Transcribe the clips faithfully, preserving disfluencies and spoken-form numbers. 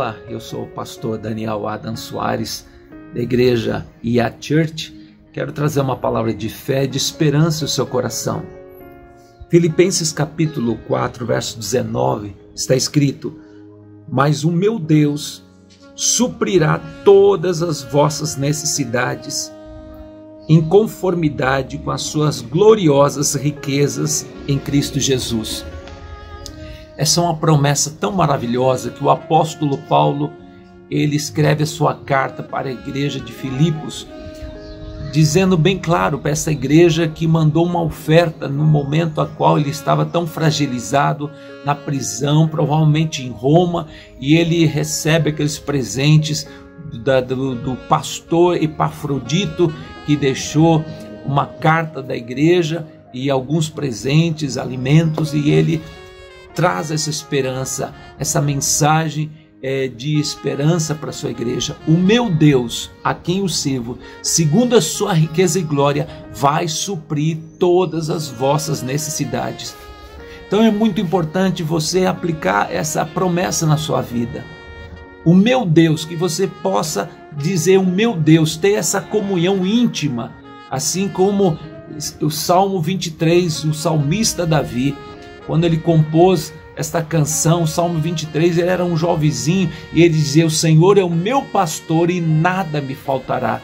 Olá, eu sou o pastor Daniel Adam Soares, da igreja I A Church. Quero trazer uma palavra de fé, de esperança ao seu coração. Filipenses capítulo quatro, verso dezenove, está escrito: mas o meu Deus suprirá todas as vossas necessidades em conformidade com as suas gloriosas riquezas em Cristo Jesus. Essa é uma promessa tão maravilhosa que o apóstolo Paulo, ele escreve a sua carta para a igreja de Filipos, dizendo bem claro para essa igreja que mandou uma oferta no momento a qual ele estava tão fragilizado, na prisão, provavelmente em Roma, e ele recebe aqueles presentes da, do, do pastor Epafrodito, que deixou uma carta da igreja e alguns presentes, alimentos, e ele traz essa esperança, essa mensagem é, de esperança para a sua igreja. O meu Deus, a quem eu sirvo, segundo a sua riqueza e glória, vai suprir todas as vossas necessidades. Então é muito importante você aplicar essa promessa na sua vida. O meu Deus, que você possa dizer o meu Deus, ter essa comunhão íntima, assim como o Salmo vinte e três, o salmista Davi, quando ele compôs esta canção, o Salmo vinte e três, ele era um jovenzinho e ele dizia: o Senhor é o meu pastor e nada me faltará.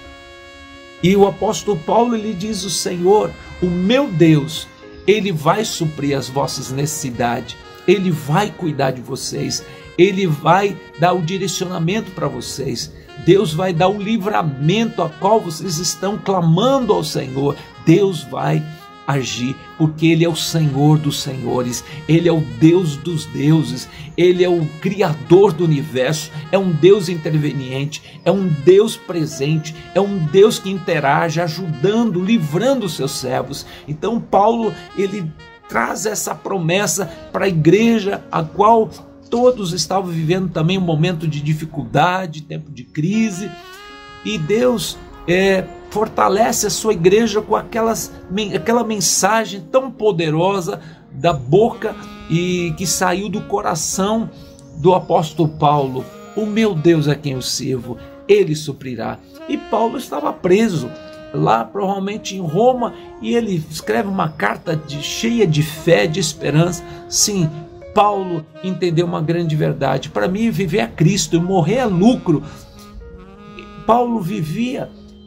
E o apóstolo Paulo, ele diz: o Senhor, o meu Deus, ele vai suprir as vossas necessidades, ele vai cuidar de vocês, ele vai dar o direcionamento para vocês, Deus vai dar o livramento a qual vocês estão clamando ao Senhor. Deus vai agir, porque Ele é o Senhor dos senhores, Ele é o Deus dos deuses, Ele é o Criador do universo, é um Deus interveniente, é um Deus presente, é um Deus que interage, ajudando, livrando os seus servos. Então Paulo, ele traz essa promessa para a igreja, a qual todos estavam vivendo também um momento de dificuldade, tempo de crise, e Deus é, fortalece a sua igreja com aquelas, aquela mensagem tão poderosa da boca e que saiu do coração do apóstolo Paulo: o meu Deus a quem eu sirvo, Ele suprirá. E Paulo estava preso lá, provavelmente em Roma, e ele escreve uma carta de, cheia de fé, de esperança. Sim, Paulo entendeu uma grande verdade: para mim viver é Cristo e morrer é lucro. Paulo vivia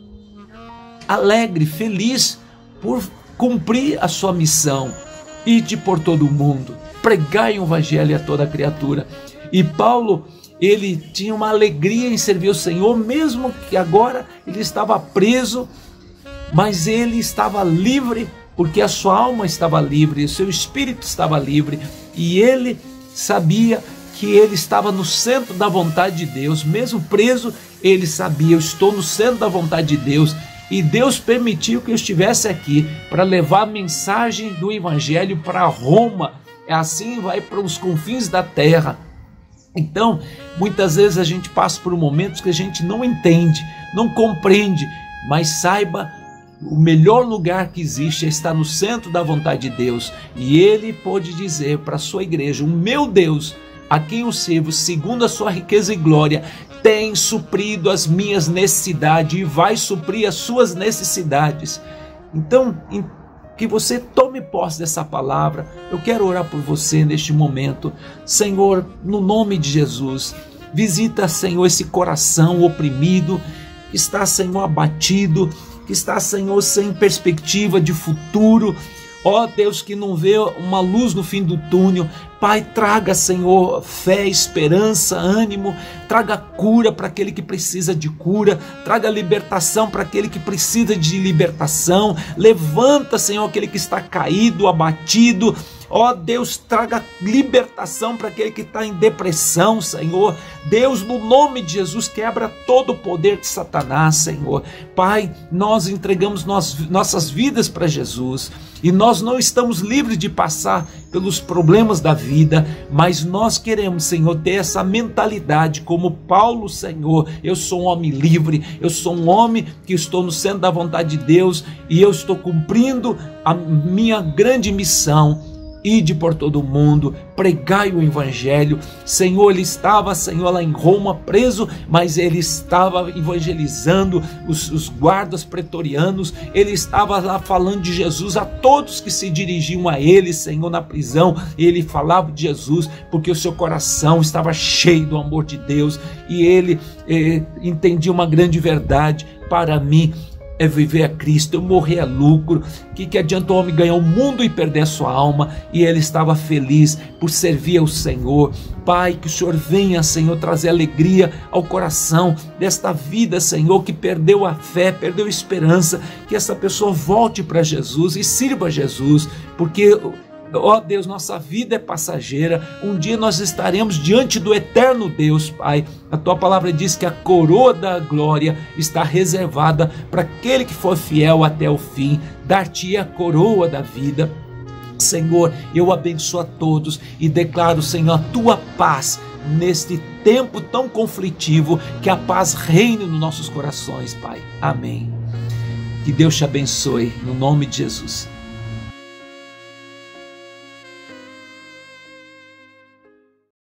alegre, feliz por cumprir a sua missão, ide por todo o mundo, pregai o evangelho a toda criatura. E Paulo, ele tinha uma alegria em servir o Senhor, mesmo que agora ele estava preso, mas ele estava livre, porque a sua alma estava livre, o seu espírito estava livre, e ele sabia que ele estava no centro da vontade de Deus. Mesmo preso, ele sabia: eu estou no centro da vontade de Deus, e Deus permitiu que eu estivesse aqui para levar a mensagem do evangelho para Roma. Assim vai para os confins da terra. Então, muitas vezes a gente passa por momentos que a gente não entende, não compreende, mas saiba, o melhor lugar que existe é estar no centro da vontade de Deus. E Ele pode dizer para a sua igreja: o meu Deus, a quem eu sirvo, segundo a sua riqueza e glória, tem suprido as minhas necessidades e vai suprir as suas necessidades. Então, que você tome posse dessa palavra. Eu quero orar por você neste momento. Senhor, no nome de Jesus, visita, Senhor, esse coração oprimido, que está, Senhor, abatido, que está, Senhor, sem perspectiva de futuro. Ó Deus, que não vê uma luz no fim do túnel. Pai, traga, Senhor, fé, esperança, ânimo, traga cura para aquele que precisa de cura, traga libertação para aquele que precisa de libertação. Levanta, Senhor, aquele que está caído, abatido. Ó Deus, traga libertação para aquele que está em depressão, Senhor. Deus, no nome de Jesus, quebra todo o poder de Satanás, Senhor. Pai, nós entregamos nós, nossas vidas para Jesus, e nós não estamos livres de passar pelos problemas da vida, mas nós queremos, Senhor, ter essa mentalidade como Paulo: Senhor, eu sou um homem livre, eu sou um homem que estou no centro da vontade de Deus, e eu estou cumprindo a minha grande missão. ide por todo o mundo, pregai o evangelho. Senhor, ele estava, Senhor, lá em Roma preso, mas ele estava evangelizando os, os guardas pretorianos, ele estava lá falando de Jesus a todos que se dirigiam a ele, Senhor, na prisão. Ele falava de Jesus porque o seu coração estava cheio do amor de Deus, e ele eh, entendia uma grande verdade: para mim é viver a Cristo, eu morrer é lucro. Que que adianta o homem ganhar o mundo e perder a sua alma? E ele estava feliz por servir ao Senhor. Pai, que o Senhor venha, Senhor, trazer alegria ao coração desta vida, Senhor, que perdeu a fé, perdeu a esperança. Que essa pessoa volte para Jesus e sirva a Jesus, porque, ó Deus, nossa vida é passageira. Um dia nós estaremos diante do eterno Deus, Pai. A tua palavra diz que a coroa da glória está reservada para aquele que for fiel até o fim. Dar-te a coroa da vida. Senhor, eu abençoo a todos e declaro, Senhor, a tua paz neste tempo tão conflitivo. Que a paz reine nos nossos corações, Pai. Amém. Que Deus te abençoe, no nome de Jesus.